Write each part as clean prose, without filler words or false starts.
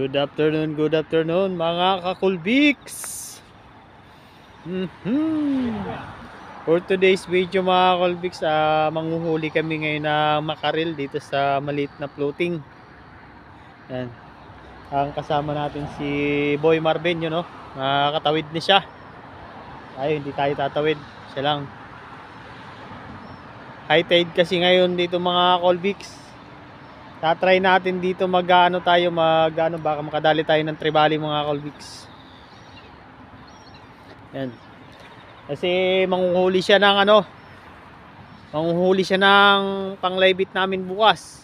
Good afternoon mga kakulbiks. For today's video mga kakulbiks, manghuhuli kami ngayon na makarel dito sa maliit na floating. Yan. Ang kasama natin si Boy Marvin, yun, no? Nakakatawid na siya. Ay, hindi tayo tatawid. Siya lang. High tide kasi ngayon dito mga kakulbiks. Tatry natin dito baka makadali tayo ng tribali mga kakulbiks. Yan. Kasi manghuhuli siya ng pang-live bait namin bukas.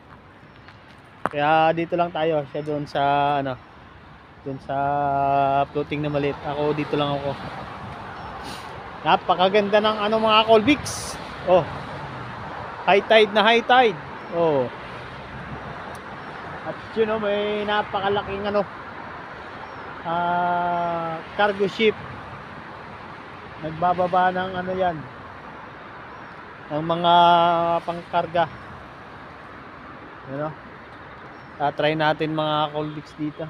Kaya dito lang tayo, siya doon sa doon sa floating na maliit. Ako dito lang ako. Napakaganda ng mga kakulbiks. Oh. High tide na high tide. Oh. At may napakalaking cargo ship. Nagbababa ng yan, ng mga pangkarga. Try natin mga kakulbiks dito.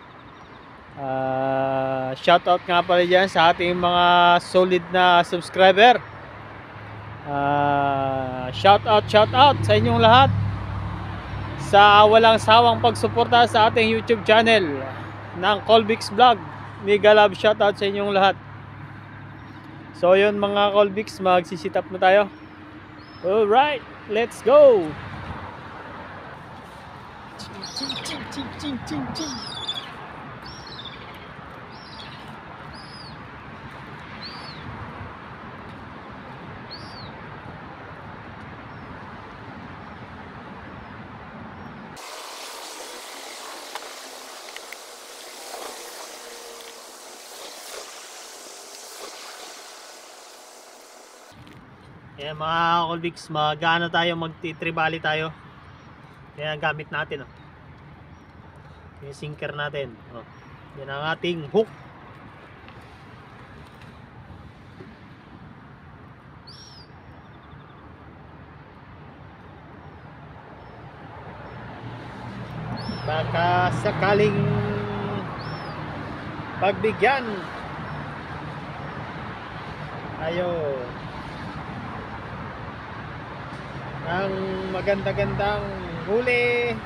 Shoutout nga pala dyan sa ating mga solid na subscriber. Shoutout sa inyong lahat sa walang sawang pagsuporta sa ating YouTube channel ng Colbix Vlog. Mega love shoutout sa inyong lahat. So yun mga Colbix, magsisit up na tayo. Alright, let's go. Ayan mga Colbix, magti-tribali tayo. Kaya gamit natin yung sinker natin. Yan ang ating hook. Baka sakaling pagbigyan tayo ng maganda-gandang huli.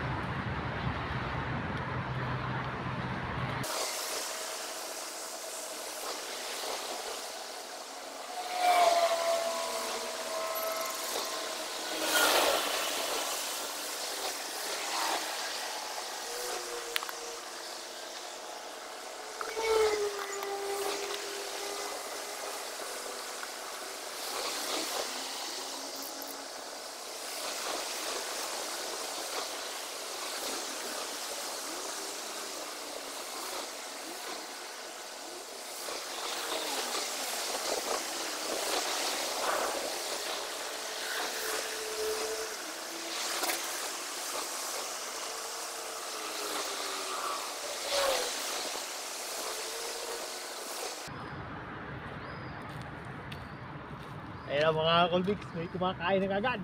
Ayan mga Colbix, may kumakain na kagad.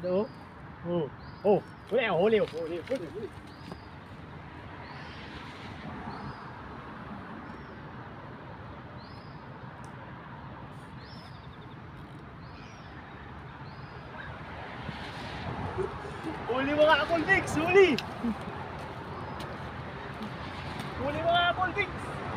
Huli. Huli mga Colbix, huli. Huli mga Colbix.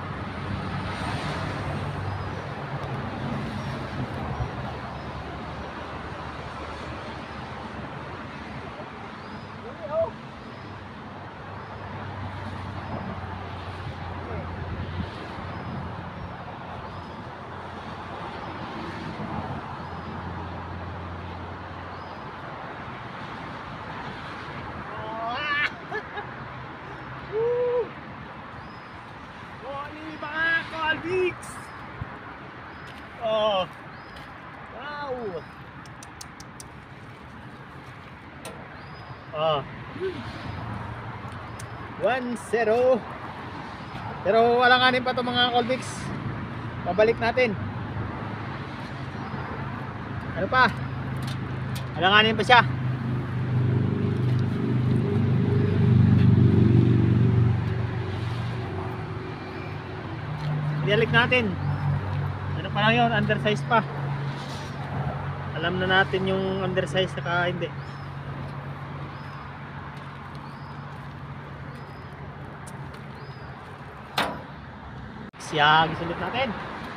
Oh, wow. 1-0. Pero walanganin pa to mga Colbix. Pabalik natin. Ano pa? Walanganin pa siya. Dialik natin. Ano pa lang yun, undersize pa. Alam na natin yung undersize saka hindi. Siyag, isulit natin.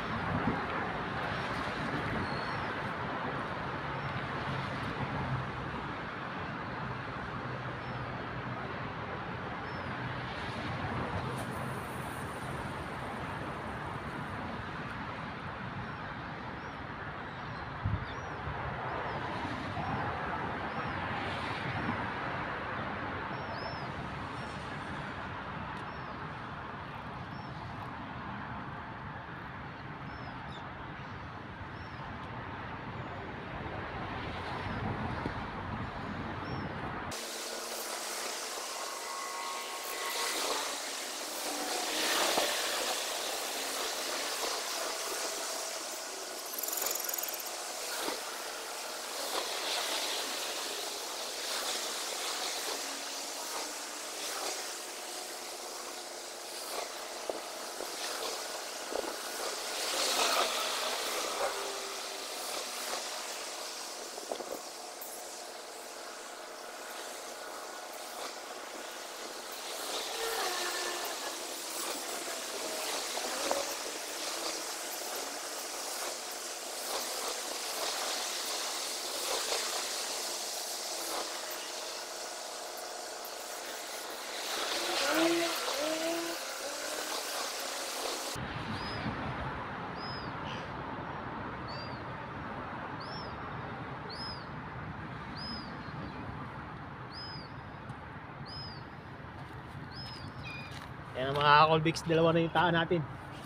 Yan ang mga Colbix, dalawa na yung taan natin.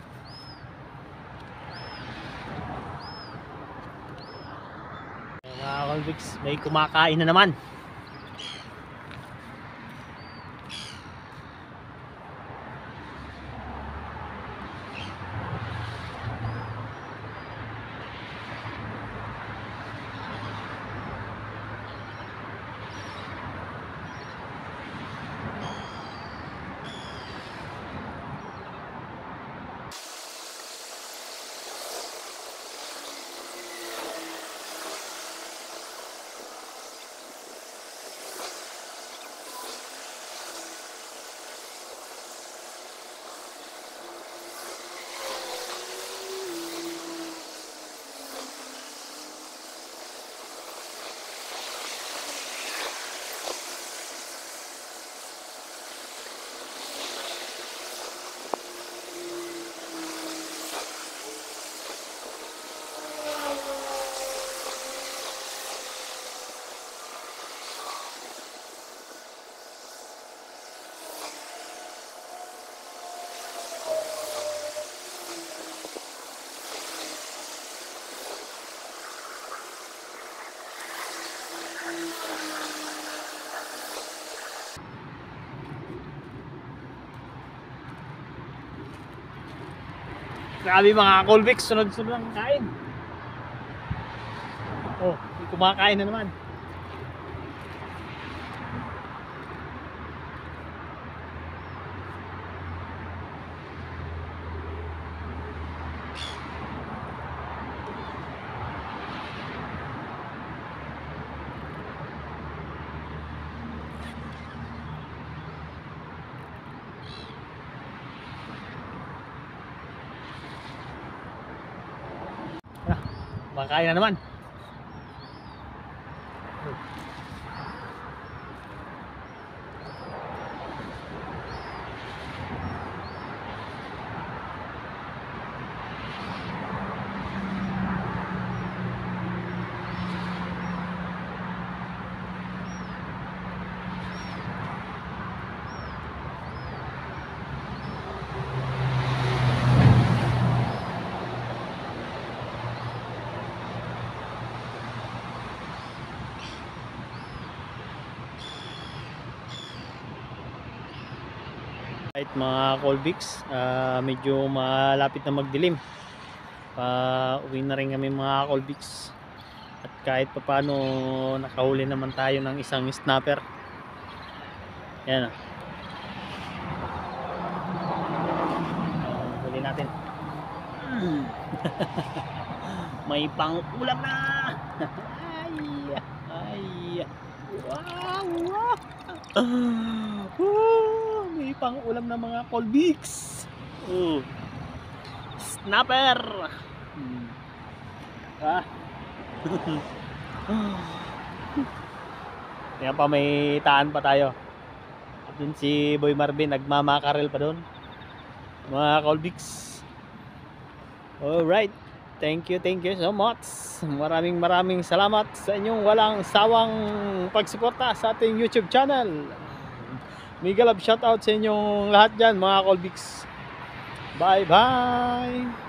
Yan mga Colbix, may kumakain na naman. Grabe mga Colbix, sunod-sunod lang kain. Oh, may kumakain na naman. Kumakain na naman. Kahit mga Colbix, medyo malapit na magdilim. Uwi na rin kami mga Colbix. At kahit papaano nakahuli naman tayo ng isang snapper. Yan. Huli natin. May pang-ulam na. Ay, ay. Wow, wow. May pang-ulam na mga Colbix. Snapper. Ah. Yan pa, may taan pa tayo. Dun si Boy Marvin nagmamakarel pa doon. Mga Colbix. Alright. Thank you so much. Maraming salamat sa inyong walang sawang pagsuporta sa ating YouTube channel. Mega love shoutout sa inyong lahat dyan mga Colbix. Bye bye.